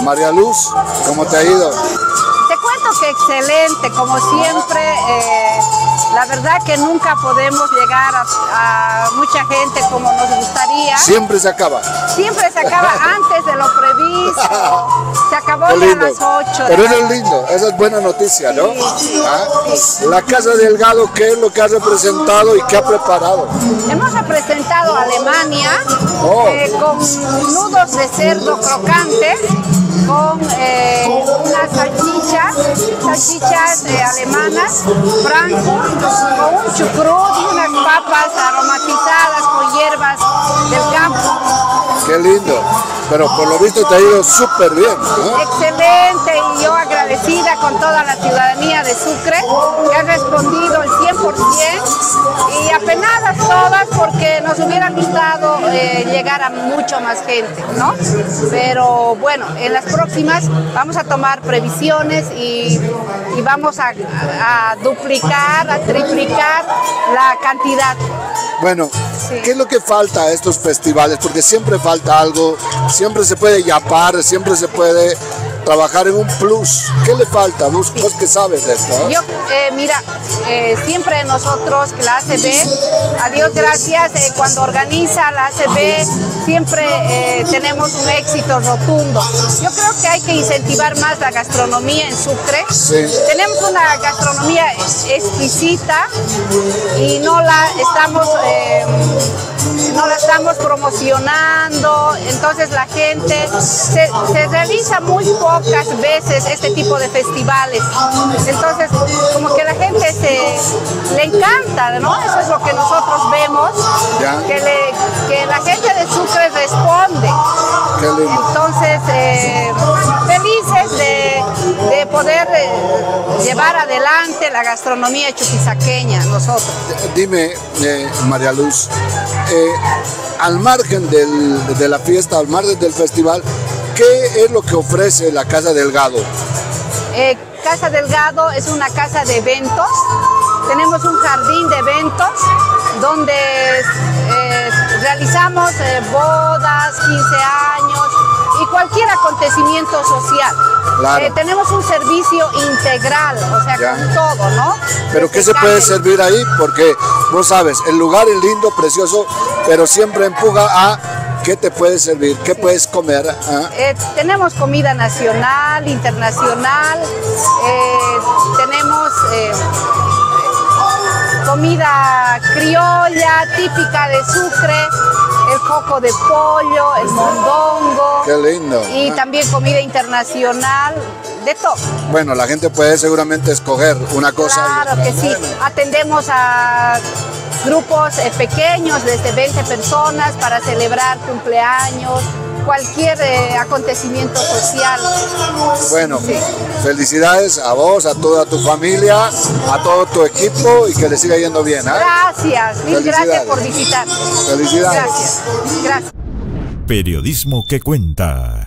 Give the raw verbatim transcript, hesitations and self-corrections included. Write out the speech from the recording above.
María Luz, ¿cómo te ha ido? Te cuento que excelente, como siempre. Eh, la verdad que nunca podemos llegar a, a mucha gente como nos gustaría. Siempre se acaba. Siempre se acaba antes de lo previsto. Se acabó ya a las ocho. Pero eso es lindo, esa es buena noticia, ¿no? Sí, sí, ¿Ah? sí. La Casa Delgado, ¿qué es lo que ha representado y qué ha preparado? Hemos representado a Alemania Oh. eh, con nudos de cerdo crocantes, con eh, unas salchichas, salchichas eh, alemanas, Frankfurt, con un chucrut y unas papas aromatizadas con hierbas del campo. Qué lindo, pero por lo visto te ha ido súper bien, ¿no? Excelente, y yo agradecida con toda la ciudadanía de Sucre, que ha respondido el cien por ciento y apenadas todas, porque nos hubiera gustado eh, llegar a mucho más gente, ¿no? Pero bueno, en las próximas vamos a tomar previsiones y, y vamos a, a duplicar, a triplicar la cantidad. Bueno, Sí. ¿qué es lo que falta a estos festivales? Porque siempre falta algo, siempre se puede yapar, siempre se puede trabajar en un plus. ¿Qué le falta? Vos, vos que sabes de esto, ¿eh? Yo, eh, mira, eh, siempre nosotros, la A C B, a Dios gracias, eh, cuando organiza la A C B, siempre eh, tenemos un éxito rotundo. Yo creo que hay que incentivar más la gastronomía en Sucre. Sí. Tenemos una gastronomía exquisita y no la estamos... Eh, no la estamos promocionando, entonces la gente se, se realiza muy pocas veces este tipo de festivales, entonces como que la gente se le encanta, ¿no? Eso es lo que nosotros vemos, que, le, que la gente de Sucre responde. Qué lindo. Entonces eh, felices de, de poder eh, llevar adelante la gastronomía chuquisaqueña nosotros. Dime, eh, María Luz, eh, al margen del, de la fiesta, al margen del festival, ¿qué es lo que ofrece la Casa Delgado? Eh, Casa Delgado es una casa de eventos. Tenemos un jardín de eventos donde eh, realizamos eh, bodas, quince años y cualquier acontecimiento social. Claro. Eh, tenemos un servicio integral, o sea, Ya. con todo, ¿no? ¿Pero qué Desde se puede catering. servir ahí? Porque vos sabes, el lugar es lindo, precioso, pero siempre empuja a qué te puede servir, qué puedes comer. ¿Ah? Eh, tenemos comida nacional, internacional, eh, tenemos eh, comida criolla, típica de Sucre, el coco de pollo, el mondongo. Qué lindo. Y Ah. también comida internacional, de todo. Bueno, la gente puede seguramente escoger una cosa. Claro y que otra. sí. Bueno. Atendemos a grupos eh, pequeños, desde veinte personas, para celebrar cumpleaños, cualquier eh, acontecimiento social. Bueno, Sí. felicidades a vos, a toda tu familia, a todo tu equipo y que le siga yendo bien. ¿eh? Gracias, mil gracias por visitar. Felicidades. Gracias, gracias. Periodismo que cuenta.